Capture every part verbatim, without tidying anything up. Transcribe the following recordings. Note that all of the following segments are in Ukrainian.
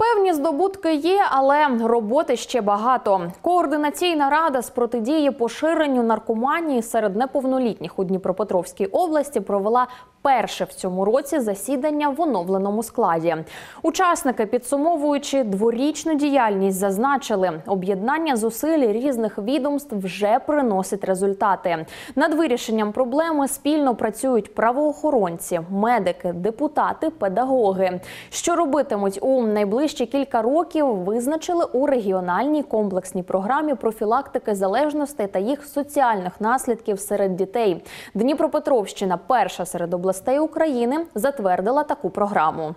Певні здобутки є, але роботи ще багато. Координаційна рада з протидії поширенню наркоманії серед неповнолітніх у Дніпропетровській області провела перше в цьому році засідання в оновленому складі. Учасники, підсумовуючи дворічну діяльність, зазначили, об'єднання зусиль різних відомств вже приносить результати. Над вирішенням проблеми спільно працюють правоохоронці, медики, депутати, педагоги. Що робитимуть у найближчі кілька років, визначили у регіональній комплексній програмі профілактики залежностей та їх соціальних наслідків серед дітей. Дніпропетровщина, перша серед областей України, затвердила таку програму.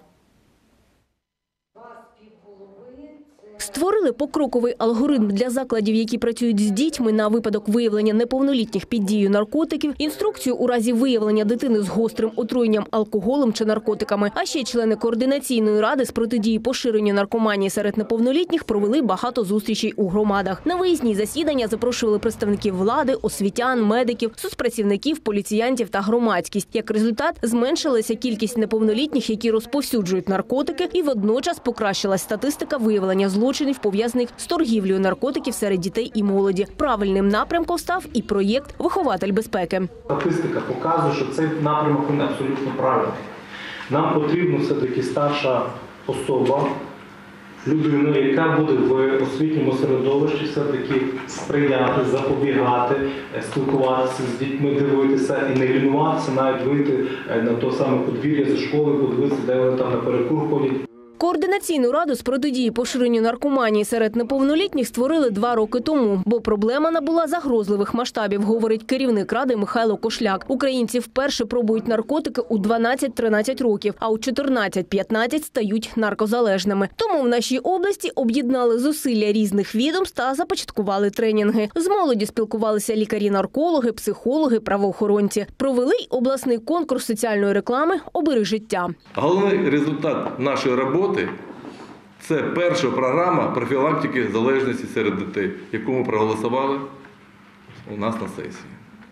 Створили покроковий алгоритм для закладів, які працюють з дітьми на випадок виявлення неповнолітніх під дією наркотиків, інструкцію у разі виявлення дитини з гострим отруєнням алкоголем чи наркотиками. А ще члени координаційної ради з протидії поширенню наркоманії серед неповнолітніх провели багато зустрічей у громадах. На виїзні засідання запрошували представників влади, освітян, медиків, соцпрацівників, поліціянтів та громадськість. Як результат, зменшилася кількість неповнолітніх, які розповсюджують наркотики, і водночас покращилась статистика виявлення злочинів, пов'язаних з торгівлею наркотиків серед дітей і молоді. Правильним напрямком став і проєкт «Вихователь безпеки». Статистика показує, що цей напрямок він абсолютно правильний. Нам потрібна все-таки старша особа, людина, яка буде в освітньому середовищі все-таки сприяти, запобігати, спілкуватися з дітьми, дивитися і не лінуватися, навіть вийти на то саме подвір'я зі школи, подивитися, де вони там на перекур ходять. Координаційну раду з протидії поширенню наркоманії серед неповнолітніх створили два роки тому, бо проблема набула загрозливих масштабів, говорить керівник ради Михайло Кошляк. Українці вперше пробують наркотики у дванадцять-тринадцять років, а у чотирнадцять-п'ятнадцять стають наркозалежними. Тому в нашій області об'єднали зусилля різних відомств та започаткували тренінги. З молоді спілкувалися лікарі-наркологи, психологи, правоохоронці. Провели й обласний конкурс соціальної реклами «Обери життя». Головний результат нашої роботи – це перша програма профілактики залежності серед дітей, яку ми проголосували у нас на сесії.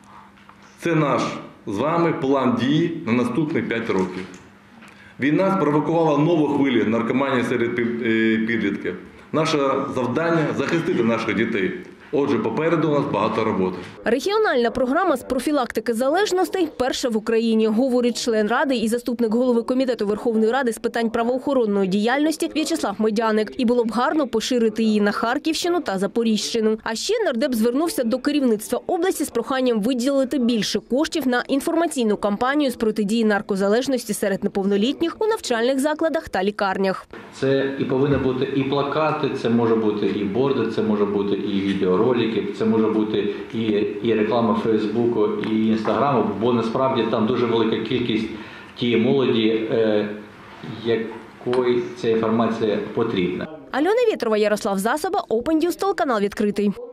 Це наш з вами план дії на наступні п'ять років. Війна спровокувала нову хвилю наркоманії серед підлітків. Наше завдання – захистити наших дітей. Отже, попереду у нас багато роботи. Регіональна програма з профілактики залежностей перша в Україні, говорить член ради і заступник голови комітету Верховної Ради з питань правоохоронної діяльності В'ячеслав Медяник. І було б гарно поширити її на Харківщину та Запоріжщину. А ще нардеп звернувся до керівництва області з проханням виділити більше коштів на інформаційну кампанію з протидії наркозалежності серед неповнолітніх у навчальних закладах та лікарнях. Це і повинні бути і плакати, це може бути і борди, це може бути і відеоролики, це може бути і, і реклама Фейсбуку, і Інстаграму, бо насправді там дуже велика кількість тієї молоді, е, якої ця інформація потрібна. Альона Вєтрова, Ярослав Засоба, Open News, телеканал відкритий.